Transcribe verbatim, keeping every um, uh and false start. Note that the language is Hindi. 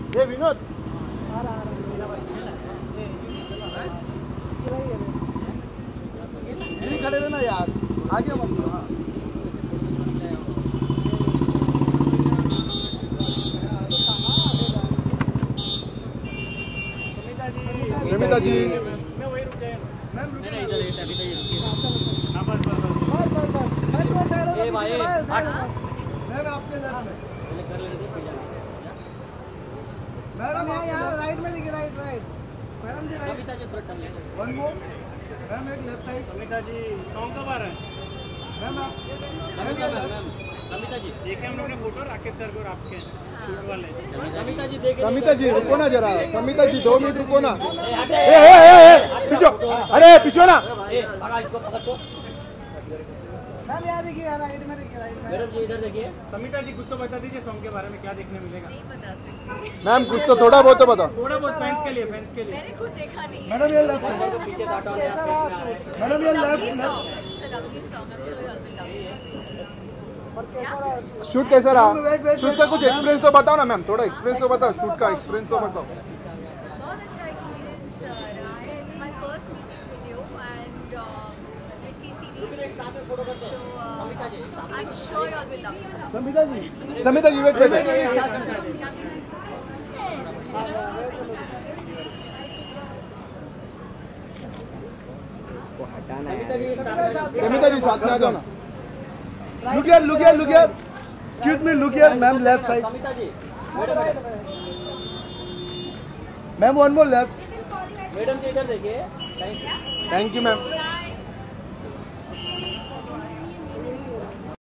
ये विनोद यहीं खड़े रहना यार, आगे मत लो। हाँ समिता जी, मैं वही रुक जाए मैम, नहीं इधर ये समिता जी रुकिए। हां बस बस बस बस बस मैं तो साइड हो। ए भाई मैम आपके लेफ्ट में पहले कर लेंगे फिर जाना। मैडम यहां राइट में देखिए, right right madam ji, right. Samita ji थोड़ा टर्न ले वन मोर मैम, एक left side. Samita ji song कब आ रहा है मैम? आप मैम समिता जी देखें हम लोग ने फोटो राकेश सर को, आपके शूट वाले। समिता जी देखें, समिता जी रुको ना जरा, समिता जी दो मिनट रुको ना। ए ए ए पीछे, अरे पीछे ना, ए भगा इसको, पकड़ तो मैम। यार देखिए, राइट में देखिए, राइट में। मैडम जी इधर देखिए। समिता जी कुछ तो बता दीजिए सॉन्ग के बारे में, क्या देखने मिलेगा? नहीं बता सकती मैम, कुछ तो थोड़ा बहुत तो बताओ। थोड़ा बहुत फैंस के लिए, फैंस के लिए। मैंने खुद देखा नहीं है। मैडम ये लेफ्ट पीछे हटाओ। कैसा रहा शूट? मैडम ये left lovely song, I am sure you all will love it. और कैसा रहा शूट? कैसा रहा शूट का कुछ एक्सपीरियंस तो बताओ ना मैम, थोड़ा एक्सपीरियंस तो बताओ, शूट का एक्सपीरियंस तो बताओ। बहुत अच्छा एक्सपीरियंस रहा है। It's my first music video and T series, so I am sure you all will love it. Samita ji, Samita ji wait wait Samita ji साथ में आ जाओ ना। Look here, look here, look here. Excuse me, look here, ma'am, left side. Samita ji, Ma'am, one more left. Madam ji इधर देखिए। Thank you, ma'am.